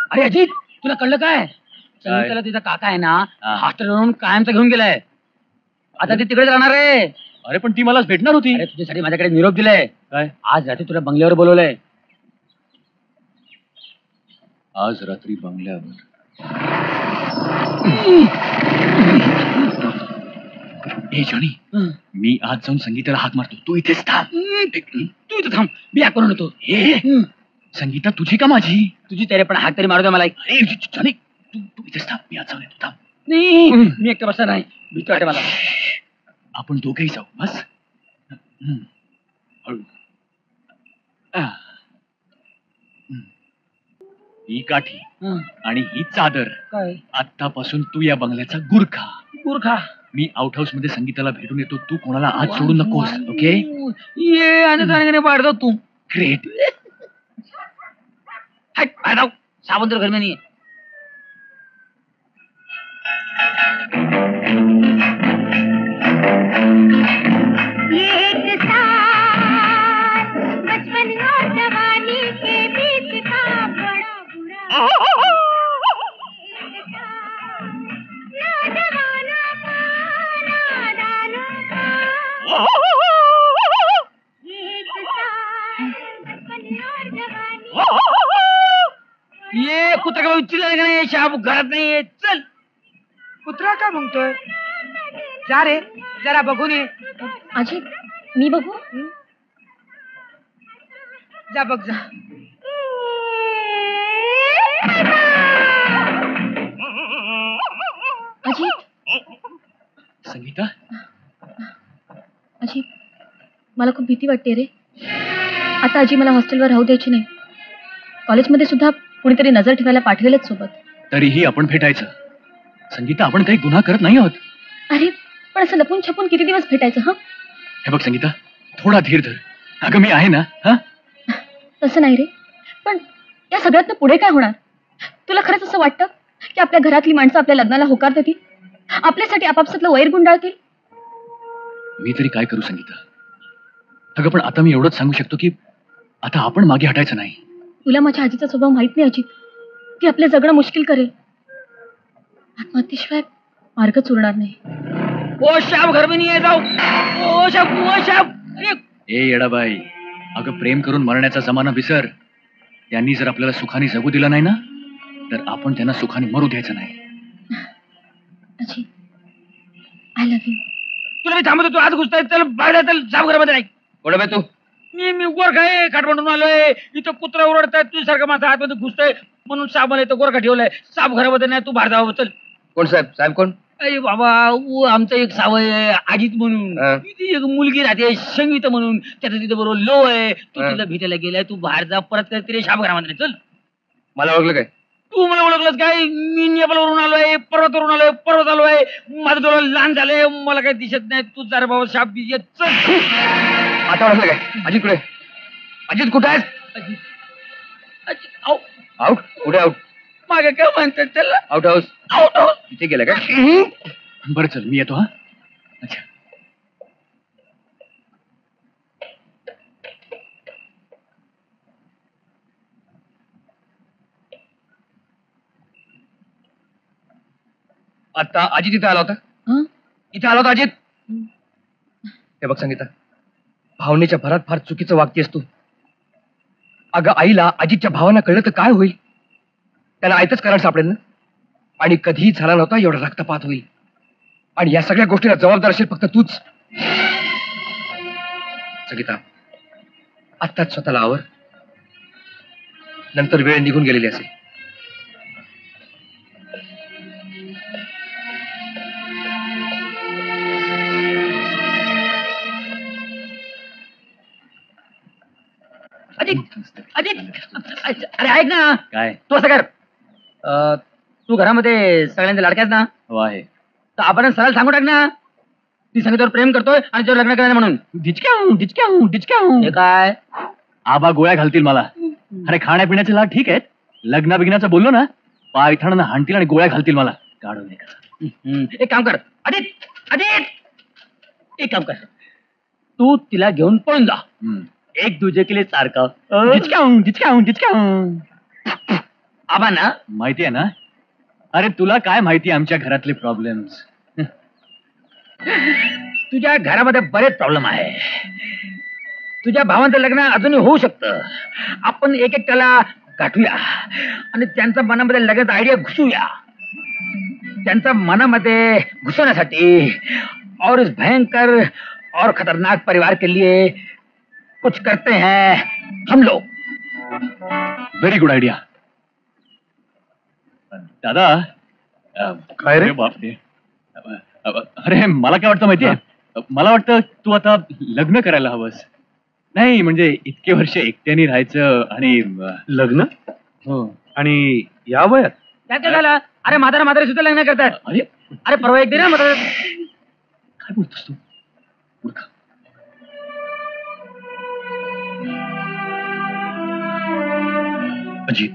अरे अजित, तुला कळलं काय? संगीताला तिचा काका आहे ना, हॉस्टेलवरून कायमचा घेऊन गेलाय. आता ती तिकडेच राहणार आहे. अरे पण ती मलाच भेटणार होती. अरे तुझ्यासाठी माझ्याकडे निरोप दिलाय. काय? आज रात्री तुला बंगल्यावर बोलवलंय. आज रात्री बंगल्यावर? ए जॉनी, मी आज जाऊन संगीताला हाक मारतो. तू इथेच थांब. तू इथं थांब, मी हाक करून येतो. संगीता तुझी का माझी? तुझी तरी पण हाक तरी मारू दे मला. जॉनी तू इथेच थांब, मी आज जाऊन येतो. थांब. नाही, मी एकटा बसणार नाही. भीती वाटते मला. आपण दोघेही जाऊ. बस. ही काठी आणि ही चादर. काय? आतापासून तू या बंगल्याचा गुरखा. गुरखा? मी आउट हाऊस मध्ये संगीताला भेटून येतो. तू कोणाला आज सोडू नकोस. ओके? ये आणि पाडतो तू. ग्रेट. साबण तर घर में नहीं है. एक साथ बचपन और जवानी के बीच का बड़ा बुरा नौजवानों का नादानों का एक साथ बचपन और जवानी. ये कुत्रा का उच्चिला नाही. शाबू घरात नाहीये. चल. कुत्रा का म्हणतोय? जा रे, जरा बघून ये. अजित, मी बघू? जा बघ जा. अजित. संगीता. अजित, मला खूप भीती वाटते रे. आता आजी मला हॉस्टेलवर राहू द्यायची नाही. कॉलेजमध्ये सुद्धा कुणीतरी नजर ठेवायला पाठवेलच सोबत. तरीही आपण भेटायचं. संगीता, आपण काही गुन्हा करत नाही आहोत. अरे पण असं लपून छपून किती दिवस भेटायचं? हा, हे बघ संगीता, थोडा धीर धर. अगं मी आहे ना. हा, तसं नाही रे. पण या सगळ्यातनं पुढे काय होणार? तुला खरंच असं वाटतं की आपल्या घरातली माणसं आपल्या लग्नाला होकार देतील? आपल्यासाठी आपापसातलं वैर गुंडाळतील? मी तरी काय करू संगीता? अगं पण आता मी एवढंच सांगू शकतो की आता आपण मागे हटायचं नाही. तुला माझ्या आजीचा स्वभाव माहित नाही अजित. ती आपलं जगणं मुश्किल करेल. आत्महत्येशिवाय मार्गच उरणार नाही. ओ शाब घर में नहीं है. जाऊ. ओ शाब. ए येडाबाई, अगं प्रेम करून मरण्याचा जमाना विसर. त्यांनी जर आपल्याला सुखाने जगू दिलं नाही ना, तर आपण त्यांना सुखाने मरू द्यायचं नाही. Ajit, I love you. तुला मी थांबतो. तू आज घुसताय. चल बाहेर. चल. शाब घरामध्ये नाही. कोण बे तू? मी गोरखा आहे. काठमांडून आलोय. इथं कुत्रा ओरडताय. तुझ्यासारखं माझा आतमध्ये घुसतोय म्हणून साबण येतो. गोरखा ठेवलाय. साब घरामध्ये नाही. तू बाहेर जावं. चल. कोण साहेब? साहेब कोण? अरे बाबा, आमचं एक सावय आहे अजित म्हणून. ती एक मुलगी राहते संगीता म्हणून. त्याचं तिथे बरोबर लो आहे. तू तिला भेटायला गेलाय. तू बाहेर जा. परत काय तिथे शाब घरामध्ये. चल. मला ओळखलं काय? तू मला ओळखलंस काय? मी नेपाळवरून आलोय. पर्वतावरून आलोय. पर्वत आलोय. माझं डोळं लहान झालंय. मला काही दिसत नाही. तू जरा बाबा शाप दिस. चल. आता ओळखलं काय? अजित कुठे? अजित कुठे आहेस? अजित आउट? कुठे आउट? मागे काय म्हणतात त्याला? Outhouse. Outhouse. तिथे गेलं काय? बरं चल, मी येतो. हा, अच्छा. आता अजित इथे आला होता. इथे आला होता अजित. हे बघ संगीता, भावनेच्या भरात फार चुकीचं वागतेस तू. अगं आईला अजितच्या भावांना कळलं तर काय होईल? त्याला आयतच कारण सापडेल ना. आणि कधीही झाला नव्हता एवढा रक्तपात होईल. आणि या सगळ्या गोष्टीला जबाबदार असेल फक्त तूच. संगीता, आत्ताच स्वतःला आवर. नंतर वेळ निघून गेलेली असेल. अजित, अरे ऐक ना. काय? तू असं कर. तू घरामध्ये सगळ्यांचे लाडक्यास ना. हो आहे. तर आपण सरळ सांगू टाक ना. ती संगीतावर प्रेम करतोय आणि त्यावर लग्न करायचं म्हणून. डिचक्याऊ. हे काय? आबा गोळ्या घालतील मला. अरे खाण्यापिण्याचे लाड ठीक आहेत. लग्न बिग्नाचं बोललो ना, पायथाणानं हाणतील आणि गोळ्या घालतील मला. काढून एक काम कर अजित. एक काम कर. तू तिला घेऊन पळून जा. एक दूजे के लिए सारखं. आबांना माहिती आहे ना? अरे तुला काय माहिती आमच्या घरातले प्रॉब्लेम्स? तुझ्या घरामध्ये बरेच प्रॉब्लेम आहे. तुझ्या भावांचं लग्न अजूनही होऊ शकतं. आपण एक एक त्याला गाठूया आणि त्यांच्या मनामध्ये लगेच आयडिया घुसूया. त्यांच्या मनामध्ये घुसवण्यासाठी और इस भयंकर और खतरनाक परिवार के लिए कुछ करते हैं हम लोग. Very good idea. दादा काय रे? अरे बापरे. अरे मला काय वाटतं माहितीये? मला वाटतं तू आता लग्न करायला हवंस. नाही म्हणजे इतके वर्ष एकट्याने राहायचं आणि लग्न? हो. आणि या वयात? त्यात काय झालं? अरे म्हातारे सुद्धा लग्न करतात. अरे अरे परवा एक दिन ना म्हातारा. काय बोलतोस तू? मूर्ख. अजित,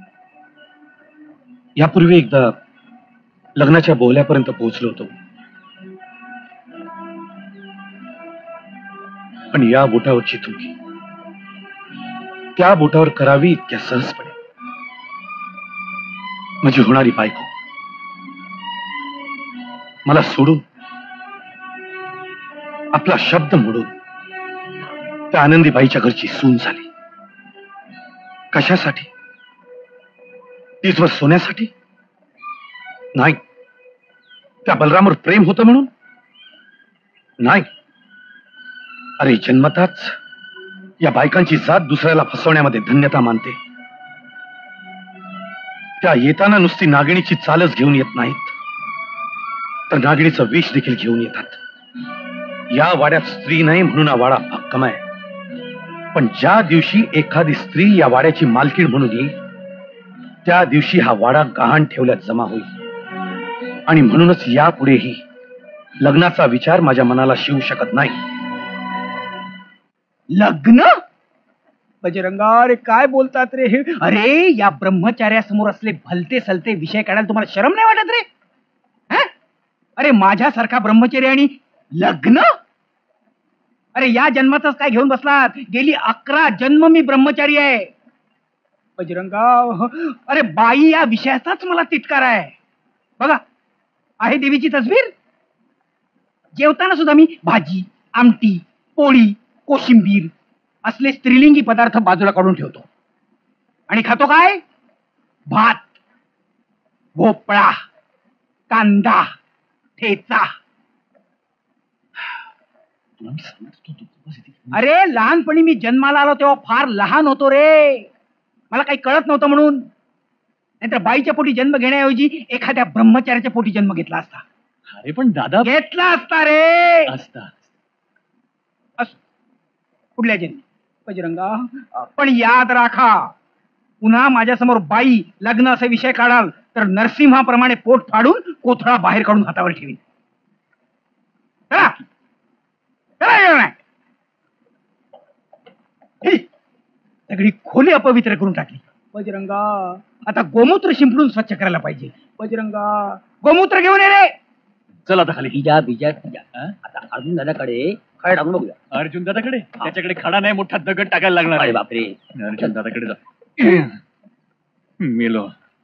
यापूर्वी एकदा लग्नाच्या बोहल्यापर्यंत पोहोचलो होतो, पण या बोटावरची चुकी त्या बोटावर करावी इतक्या सहजपणे. माझी होणारी बायको मला सोडून, आपला शब्द मोडून त्या आनंदीबाईच्या घरची सून झाली. कशासाठी? तीच वर सोन्यासाठी? नाही. त्या बलरामवर प्रेम होतं म्हणून? नाही. अरे जन्मताच या बायकांची जात दुसऱ्याला फसवण्यामध्ये धन्यता मानते. त्या येताना नुसती नागिणीची चालच घेऊन येत नाहीत, तर नागिणीचं विष देखील घेऊन येतात. या वाड्यात स्त्री नाही म्हणून हा वाडा भक्कम आहे. पण ज्या दिवशी एखादी स्त्री या वाड्याची मालकीण म्हणून येईल, त्या दिवशी हा वाडा गहाण ठेवल्यात जमा होईल. आणि म्हणूनच यापुढेही लग्नाचा विचार माझ्या मनाला शिवू शकत नाही. लग्न? बजरंगा, अरे काय बोलतात रे हे? अरे या ब्रह्मचार्यासमोर असले भलते सलते विषय काढायला तुम्हाला शरम नाही वाटत रे? हं? अरे माझ्यासारखा ब्रह्मचारी आणि लग्न? अरे या जन्मातच काय घेऊन बसलात? गेली 11 जन्म मी ब्रह्मचारी आहे. बजरंगा, अरे बाई या विषयाचाच मला तिटकार आहे. बघा, आहे देवीची तस्वीर. जेवताना सुद्धा मी भाजी, आमटी, पोळी, कोशिंबीर असले स्त्रीलिंगी पदार्थ बाजूला काढून ठेवतो. आणि खातो काय? भात, भोपळा, कांदा, ठेचा. अरे लहानपणी मी जन्माला आलो तेव्हा फार लहान होतो रे. मला काही कळत नव्हतं म्हणून. नाहीतर बाईच्या पोटी जन्म घेण्याऐवजी एखाद्या ब्रह्मचार्याच्या पोटी जन्म घेतला असता. अरे पण दादा घेतला असता रे. असता. कुठल्या जन्मी? बजरंगा, पण याद राखा, पुन्हा माझ्यासमोर बाई, लग्न असे विषय काढाल तर नरसिंहाप्रमाणे पोट फाडून कोथळा बाहेर काढून हातावर ठेवीन. चला चला. नाही सगळी खोली अपवित्र करून टाकली. बजरंगा, आता गोमूत्र शिंपडून स्वच्छ करायला पाहिजे. बजरंगा, गोमूत्र घेऊन ये रे. चल आता खाली. बिजा बिजा बिजा. आता अर्जुन दादाकडे काय टाकून बघूया. अर्जुन दादाकडे? त्याच्याकडे खडा नाही, मोठा दगड टाकायला लागणार. अरे बापरे. अर्जुन दादाकडे जा. मेलो.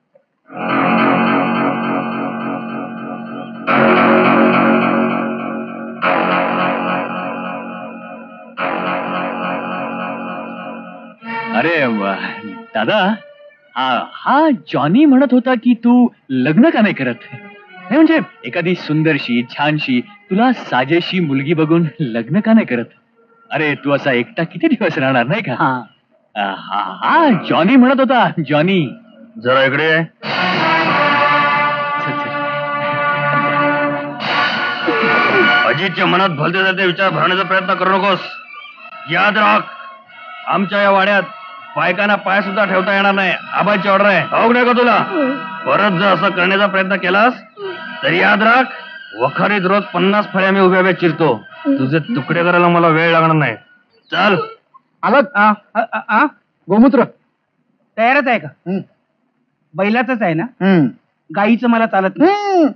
अरे दादा, हा जॉनी म्हणत होता की तू लग्न का नाही करत? नाही म्हणजे एखादी सुंदरशी, छानशी, तुला साजेशी मुलगी बघून लग्न का नाही करत? अरे तू असा एकटा किती दिवस राहणार नाही का? हा जॉनी म्हणत होता. जॉनी जरा इकडे आहे. अजितच्या मनात भलते जाते विचार भरण्याचा प्रयत्न करू नकोस. याद राख, आमच्या या वाड्यात बायकांना पाय सुद्धा ठेवता येणार नाही. आबांची ऑर्डर आहे. ठाऊक नाही का तुला? परत जर असं करण्याचा प्रयत्न केलास तरी याद राख, वखारीत रोज 50 फळ्या मी उभ्या उभ्या चिरतो. तुझे तुकडे करायला मला वेळ लागणार नाही. चल. आलं गोमूत्र तयारच आहे का? बैलाच आहे ना? गाईचं मला चालत नाही.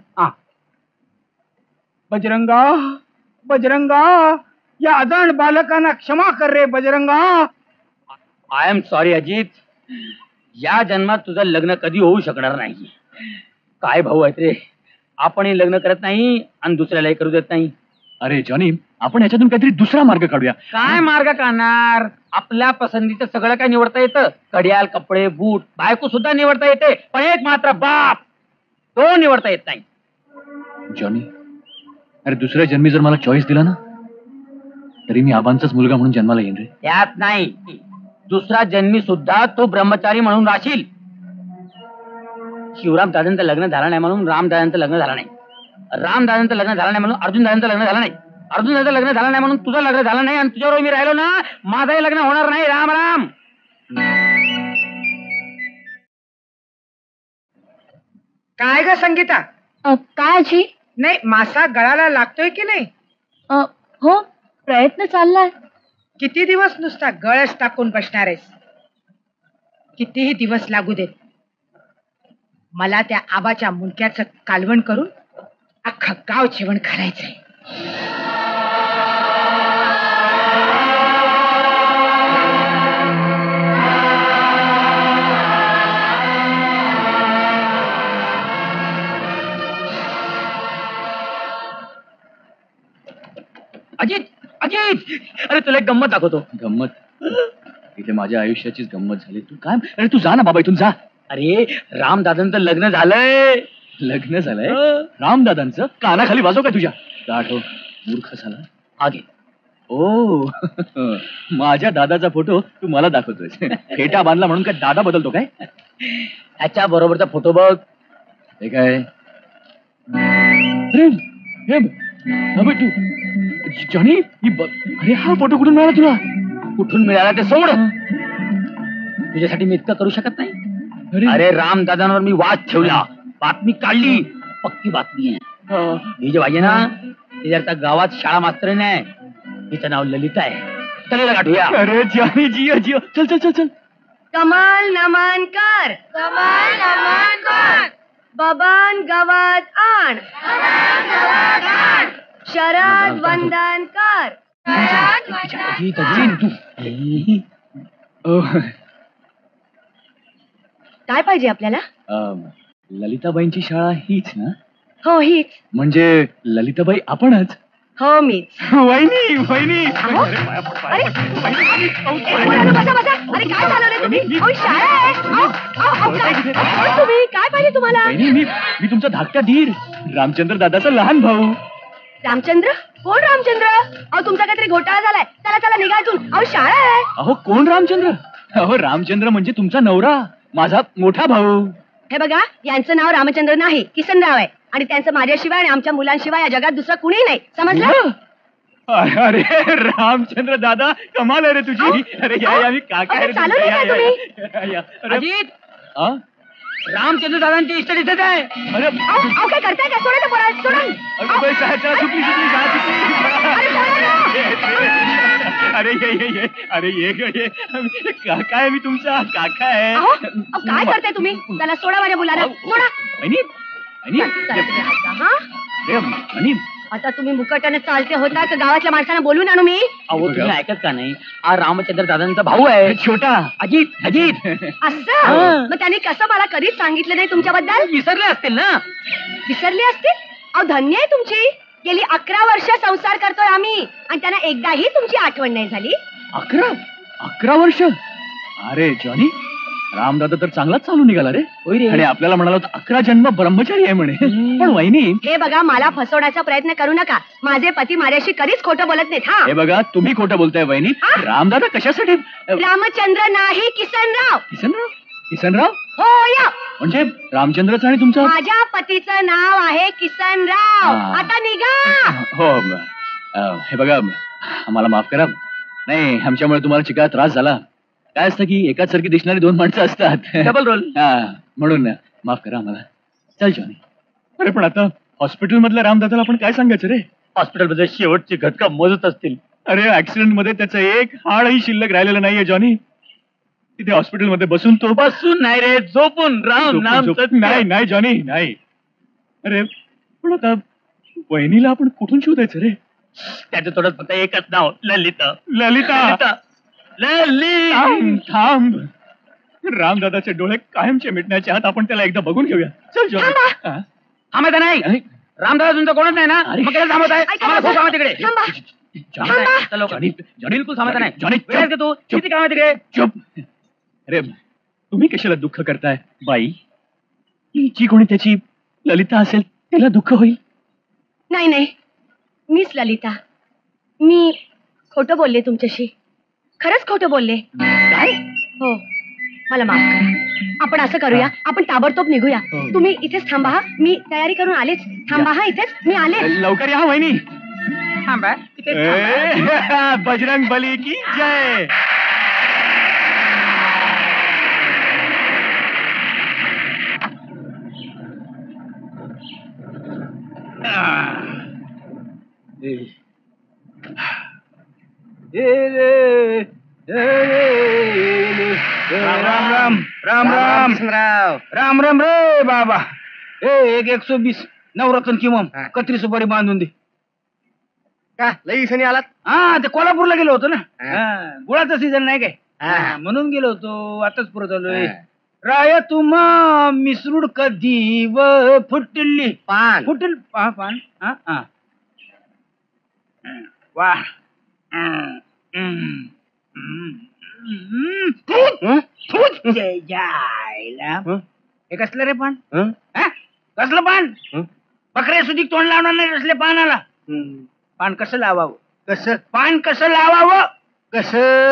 बजरंगा, बजरंगा, या अजाण बालकांना क्षमा कर रे बजरंगा. I am sorry Ajit. या जन्मात तुझं लग्न कधी होऊ शकणार नाही. काय भाऊ आहेत रे, आपणही लग्न करत नाही आणि दुसऱ्यालाही करू देत नाही. अरे जॉनी, आपण याच्यातून काहीतरी दुसरा मार्ग काढूया. काय मार्ग काढणार? आपल्या पसंतीचं सगळं काय निवडता येतं. घड्याळ, कपडे, बूट, बायको सुद्धा निवडता येते, पण एक मात्र बाप तो निवडता येत नाही. जॉनी, अरे दुसऱ्या जन्मी जर मला चॉईस दिला ना, तरी मी आबांचाच मुलगा म्हणून जन्माला येईन रे. त्यात नाही, दुसरा जन्मी सुद्धा तो ब्रह्मचारी म्हणून राहशील. शिवराम दादांचं लग्न झालं नाही म्हणून रामदादांचं लग्न झालं नाही. रामदादांचं लग्न झालं नाही म्हणून अर्जुन दादांचं लग्न झालं नाही. अर्जुन दादांचं लग्न झालं नाही म्हणून तुझं लग्न झालं नाही. आणि तुझ्यावर मी राहिलो ना, माझंही लग्न होणार नाही. राम राम. काय ग संगीता? काय आजी? नाही, मासा गळाला लागतोय की नाही? हो, प्रयत्न चाललाय. किती दिवस नुसता गळच टाकून बसणार आहेस? कितीही दिवस लागू देत, मला त्या आबाच्या मुंडक्याचं कालवण करून अख्खं गाव जेवण करायचंय. अजित, अजित, अरे तुला एक गंमत दाखवतो. गंमत? इथे माझ्या आयुष्याचीच गंमत झाली. तू काय? अरे तू जा ना बाबा, इथून जा. अरे रामदादांचं लग्न झालंय. लग्न झालंय रामदादांचं? कानाखाली वाजव का तुझ्या? गाठो, मूर्ख झाला. आगे ओ माझ्या दादाचा फोटो तू मला दाखवतोय. फेटा बांधला म्हणून काय दादा बदलतो काय? ह्याच्या बरोबरचा फोटो बघ. हे काय? अरे हे अबे तू जॉनी, अरे हा फोटो कुठून मिळाला तुला? कुठून मिळाला ते सोड. तुझ्यासाठी मी इतकं करू शकत नाही. अरे रामदादांवर मी वाद ठेवला, बातमी काढली, पक्की बातमी आहे. ही जे पाहिजे ना, ते जर त्या गावात शाळा मास्तरीण आहे, तिचं नाव ललिता आहे. चल गाठूया. अरे जॉनी, जियो जियो, चल चल चल चल. कमाल नमन कर, कमाल नमन कर, बबन गवत आण, शरद वंदन कर, शरद वंदन. काय पाहिजे आपल्याला? ललिताबाईंची शाळा हीच ना? हो हीच. म्हणजे ललिताबाई आपणच? हो मीच. वहिनी वहिनी. अरे बसा बसा. अरे काय झालं रे तुम्ही? अहो, शाळा आहे. कोण तुम्ही? काय पाहिजे तुम्हाला? वहिनी, मी तुमचा धाकटा धीर, रामचंद्र दादाचा लहान भाऊ. रामचंद्र? कोण रामचंद्र? अहो तुमचा काहीतरी घोटाळा झालाय. चला चला निघा इथून. अहो शाळा आहे. अहो कोण रामचंद्र? अहो रामचंद्र म्हणजे तुमचा नवरा, माझा मोठा भाऊ. हे बघा, यांचं नाव रामचंद्र नाही, किसनराव आहे. आणि त्यांचं माझ्याशिवाय आणि आमच्या मुलांशिवाय या जगात दुसरं कुणी नाही. समजलं? अरे रामचंद्र दादा, कमाल आहे रे तुझी. अरे या मी काका रे. चालू नाही का तुम्ही? अजित, रामचंद्र दादांची इष्ट दिसत आहे. अरे अहो काय करताय का? सोडा पोरा, सोडून. सुटली अरे ये अरे ये काका आहे, मी तुमचा काका आहे. अहो काय करताय तुम्ही? त्याला सोडा माझ्या मुलाला, सोडा. हा? आता तुम्ही मुकाट्याने चालते होता तर गावातल्या माणसांना बोलून आणू मी? अहो तुम्ही ऐकत का नाही? हा रामचंद्र दादांचा भाऊ आहे, छोटा अजित. अजित असं? मग त्यांनी कसं मला कधीच सांगितलं नाही तुमच्याबद्दल? विसरले असतील ना. विसरली असतील? अहो धन्य आहे तुमची. गेली 11 वर्ष संसार करतोय आम्ही आणि त्यांना एकदाही तुमची आठवण नाही झाली. 11 वर्ष? अरे जॉनी, रामदादा तर चांगलाच चालू निघाला रे. आणि आपल्याला म्हणाला 11 जन्म ब्रह्मचारी आहे म्हणे. पण वहिनी, हे बघा, मला फसवण्याचा प्रयत्न करू नका. माझे पती माझ्याशी कधीच खोटं बोलत नाहीत. हा हे बघा, तुम्ही खोटं बोलताय वहिनी. रामदादा कशासाठी? रामचंद्र नाही, किसनराव. किसनराव? किसनराव हो या. म्हणजे रामचंद्रचं आणि तुमचं? माझ्या पतीचं नाव आहे किसनराव. आता निघा. हो हे बघा, आम्हाला माफ करा. नाही, आमच्यामुळे तुम्हाला चिकारा त्रास झाला. काय असतं की एकाच सारखी दिसणारी 2 माणसं असतात. Double role. म्हणून माफ करा आम्हाला. चल जॉनी. अरे पण आता हॉस्पिटल मधल्या रामदादाला आपण काय सांगायचं रे? हॉस्पिटल मध्ये शेवटची घटका मोजत असतील. अरे ऍक्सिडेंट मध्ये त्याचं एक हाडही शिल्लक राहिलेलं नाहीये जॉनी. तिथे हॉस्पिटल मध्ये बसून तो बसून नाही रे, झोपून. राम नाम सत्य. नाही जॉनी, नाही. अरे पण आता वहिनीला आपण कुठून शोधायचं रे? त्याच्या तोंडात फक्त एकच नाव, ललिता. ललिता. ललिता. थांब. रामदादाचे डोळे कायमचे मिटण्याच्या आत आपण त्याला एकदा बघून घेऊया. चल जॉनी. थांबा. हा? थांबायचं नाही. रामदादा तुमचं कोणच नाही ना? अरे. मग काय थांबत आहे? ऐका आम्हाला खूप माझं. काम आहे तिकडे. थांबा. जॉनी, चल लवकर. बिलकुल थांबायचं नाही. जॉनी, वेळ आहे का तू? किती काम आहे तिकडे? चुप. अरे तुम्ही कशाला दुःख करताय बाई? जी कोणी त्याची ललिता असेल त्याला दुःख होईल. नाही नाही, मीच ललिता. मी खोटं बोलले तुमच्याशी, खरंच खोटं बोलले. काय? हो, मला माफ करा. आपण असं करूया, आपण ताबडतोब निघूया. हो. तुम्ही इथेच थांबा हा. मी तयारी करून आलेच. थांबा हा इथेच, मी आले. लवकर या वहिनी. थांबा. तिथे थांबा. बजरंग बली की जय. राम राम राम राम राम राम राम रे बाबा. एक 120 नवरत्न किमम कत्री सुपारी बांधून दे. का लई सनी आलात? हा, ते कोल्हापूरला गेलो होतो ना. हा. गुळाचा सीझन नाही काय? हा. म्हणून गेलो होतो. आताच परत आलोय. राय तुम्हा मिसरूड कधी व फुटली पान. फुटल पान. हा हा. वा. हे कसलं रे पान? हा? कसलं पान? बकऱ्या सुधीक तोंड लावणार नाही कसले पानाला. पान कसं लावावं? कसं पान कसं लावावं? कसं?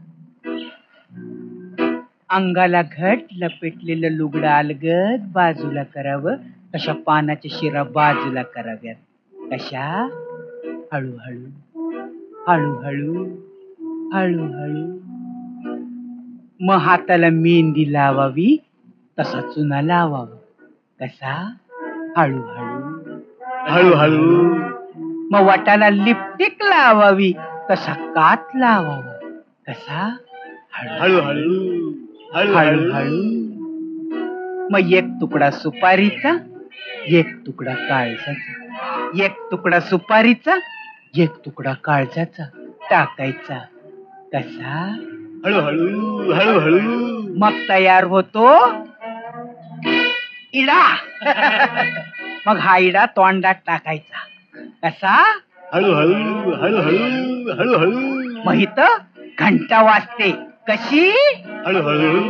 अंगाला घट लपेटलेलं लुगडं अलगद बाजूला करावं. तशा पानाच्या शिरा बाजूला कराव्यात. कशा? हळूहळू हळूहळू हळूहळू. मग हाताला मेहंदी लावावी, तसा चुना लावावा. कसा? हळूहळू हळूहळू. मग वाटाला लिपस्टिक लावावी, तसा कात लावावा. कसा? हळूहळू. हळूहळू. मग एक तुकडा सुपारीचा, एक तुकडा काळजाचा, एक तुकडा सुपारीचा, एक तुकडा काळजाचा टाकायचा. कसा? हळूहळू. हळूहळू. मग तयार होतो इडा. मग हा इडा तोंडात टाकायचा. कसा? हळूहळू. हळूहळू. हळूहळू. मग इथं घंटा वाजते. कशी? हळूहळू.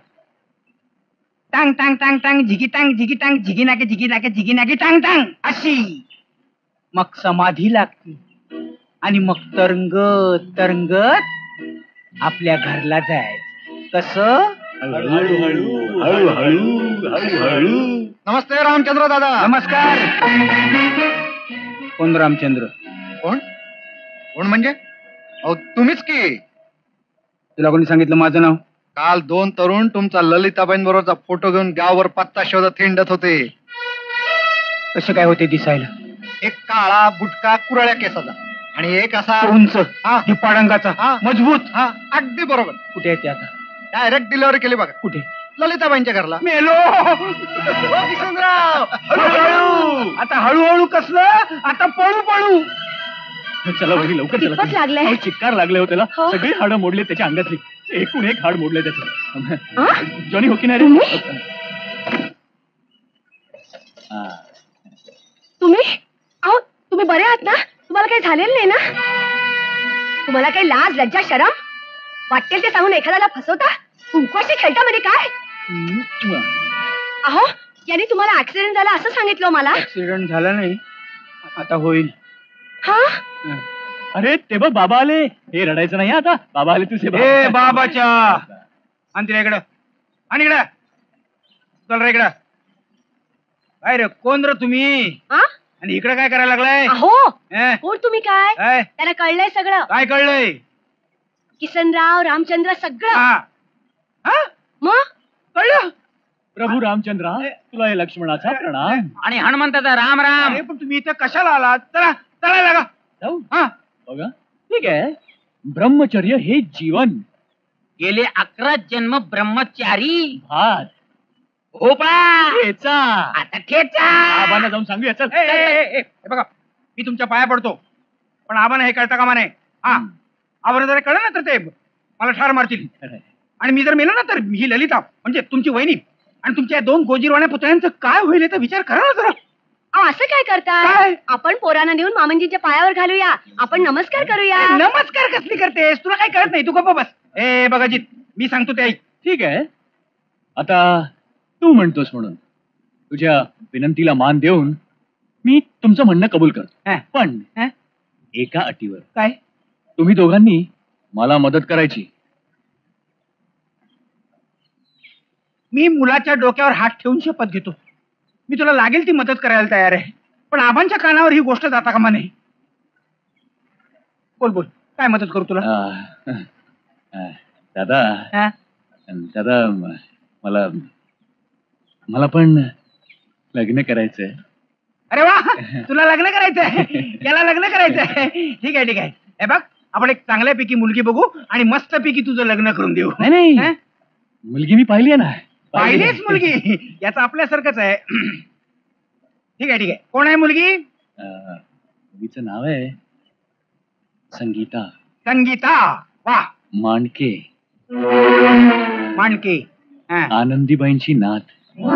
टांग टांग टांग टांग झिगी टांग झिगी टांग झिगी नाके झिगी नाके झिगी नाके टांग टांग अशी. मग समाधी लागते आणि मग तरंगत तरंगत आपल्या घरला जायचं. कसं? हळूहळू. हळूहळू. हळूहळू. नमस्ते रामचंद्र दादा. नमस्कार. कोण रामचंद्र? कोण कोण म्हणजे? अहो तुम्हीच की. तुला कोणी सांगितलं माझं नाव? काल 2 तरुण तुमचा ललिताबाईंबरोबरचा फोटो घेऊन गाववर पत्ता शोधत हिंडत होते. कसे काय होते दिसायला? एक काळा बुटका कुरळ्या केसाचा आणि एक असा उंच हा. पाडंगाचा हा. मजबूत. हा अगदी बरोबर. कुठे आहे ते आता? डायरेक्ट डिलिव्हरी केली बघा कुठे? ललिताबाईंच्या घरला. मेलो. किसनराव. हळूहळू. आता हळूहळू कसलं? आता पळू पळू. चला वहिनी लवकर चला. कितपत लागलंय? अहो, चिक्कार लागले हो त्याला. हो. सगळी हाडं मोडले त्याच्या अंगातली. एकूण एक हाड मोडले त्याचं. आ? जॉनी हो की नाही रे? हा. तुम्ही अहो तुम्ही बरे आहात ना? तुम्हाला काही झालेलं नाही ना? तुम्हाला काही लाज लज्जा शरम वाटेल ते सांगून एखाद्याला फसवता? कुंकवाशी खेळता म्हणजे काय? अहो यांनी तुम्हाला ऍक्सिडेंट झाला असं सांगितलं मला. ऍक्सिडेंट झाला नाही, आता होईल. हा? अरे ते बघ बाबा आले. हे रडायचं नाही आता. बाबा आले तुझे. ए बाबाच्या आणि तिला इकडं आणि इकडं चल रे इकडं. काय रे कोण रे तुम्ही? आ? आणि इकडं काय करायला लागलाय? अहो ए, कोण तुम्ही काय? काय त्याला कळलंय सगळं. काय कळलंय? किसनराव रामचंद्र सगळं. हा हा? मग कळलं? प्रभू रामचंद्रा तुला हे लक्ष्मणाचा प्रणाम. आणि हनुमंताचा राम राम. अरे पण तुम्ही इथं कशाला आलात? चला चला लागा. जाऊ हा बघा. ठीक आहे. ब्रह्मचर्य हे जीवन. गेले 11 जन्म ब्रह्मचारी. भात भोपळा ठेचा. आता ठेचा. बाबांना जाऊन सांगूया. चल. ए, ए, ए, ए, हे बघा मी तुमच्या पाया पडतो, पण आबांना हे कळता कामा नाही. हा आबांना जरा कळलं ना तर ते मला ठार मारतील. आणि मी जर मेलो ना तर ही ललिता म्हणजे तुमची वहिनी आणि तुमच्या 2 गोजीरवाण्या पुतळ्यांचं काय होईल याचा विचार करा ना जरा. अहो असं काय करताय? काय? आपण पोरांना नेऊन मामंजीच्या पायावर घालूया, आपण नमस्कार करूया. अरे, नमस्कार कसली करतेस? तुला काय कळत नाही? तू गप्प बस. ए बघाजीत, मी सांगतो ते ऐक. ठीक आहे. आता तू म्हणतोस म्हणून तुझ्या विनंतीला मान देऊन मी तुमचं म्हणणं कबूल करतो. हं. पण हं? एका अटीवर. काय? तुम्ही दोघांनी मला मदत करायची. मी मुलाच्या डोक्यावर हात ठेवून शपथ घेतो, मी तुला लागेल ती मदत करायला तयार आहे, पण आबांच्या कानावर ही गोष्ट जाता कामा नाही. बोल बोल, काय मदत करू तुला? दादा हा? दादा मला मला पण लग्न करायचंय. अरे वा, तुला लग्न करायचंय, याला लग्न करायचंय. ठीक आहे ठीक आहे. हे बघ, आपण एक चांगल्यापैकी मुलगी बघू आणि मस्तपैकी तुझं लग्न करून देऊ. नाही नाही हं? मुलगी मी पाहिली आहे ना. पाहिलीच मुलगी? याचा आपल्यासारखंच आहे. ठीक आहे ठीक आहे. कोण आहे मुलगी? मुलीचं नाव आहे संगीता संगीता. वा, मांडके. मांडके. हा. आनंदीबाईंची नात.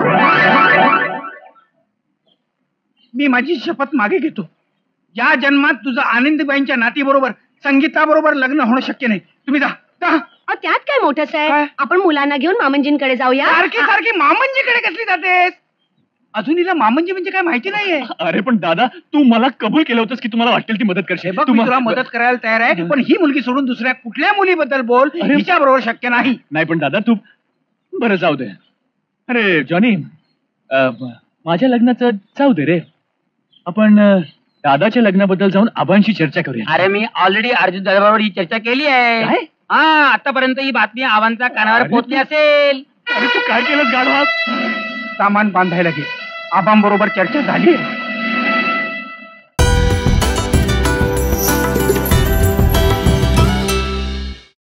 मी माझी शपथ मागे घेतो, या जन्मात तुझं आनंदीबाईंच्या नातीबरोबर संगीता बरोबर लग्न होणं शक्य नाही. तुम्ही जा जा. अहो त्यात काय मोठंच काय? आहे? आपण मुलांना घेऊन मामंजींकडे जाऊया. सारखी सारखी मामंजीकडे कसली जातेस? अजून हिला मामंजी म्हणजे काय माहिती नाहीये. अरे पण दादा तू मला कबूल केलं होतंस की तुम्हाला वाटेल ती मदत हे करशील. बघ, मी तुला मदत करायला तयार आहे, पण ही मुलगी सोडून दुसऱ्या कुठल्या मुलीबद्दल बोल, अरे- हिच्या बरोबर शक्य नाही. नाही पण दादा तू बरं जाऊ दे. अरे जॉनी माझ्या लग्नाचं जाऊ दे रे. आपण दादाच्या लग्नाबद्दल जाऊन आबांशी चर्चा करूया. अरे मी ऑलरेडी अर्जुन दादाबरोबर ही चर्चा केली आहे. काय? हा, आतापर्यंत ही बातमी आवांचा कानावर अरे पोहोचली असेल. अरे तू काय केलं गाढवा? सामान बांधायला घे. आबांबरोबर चर्चा झाली आहे.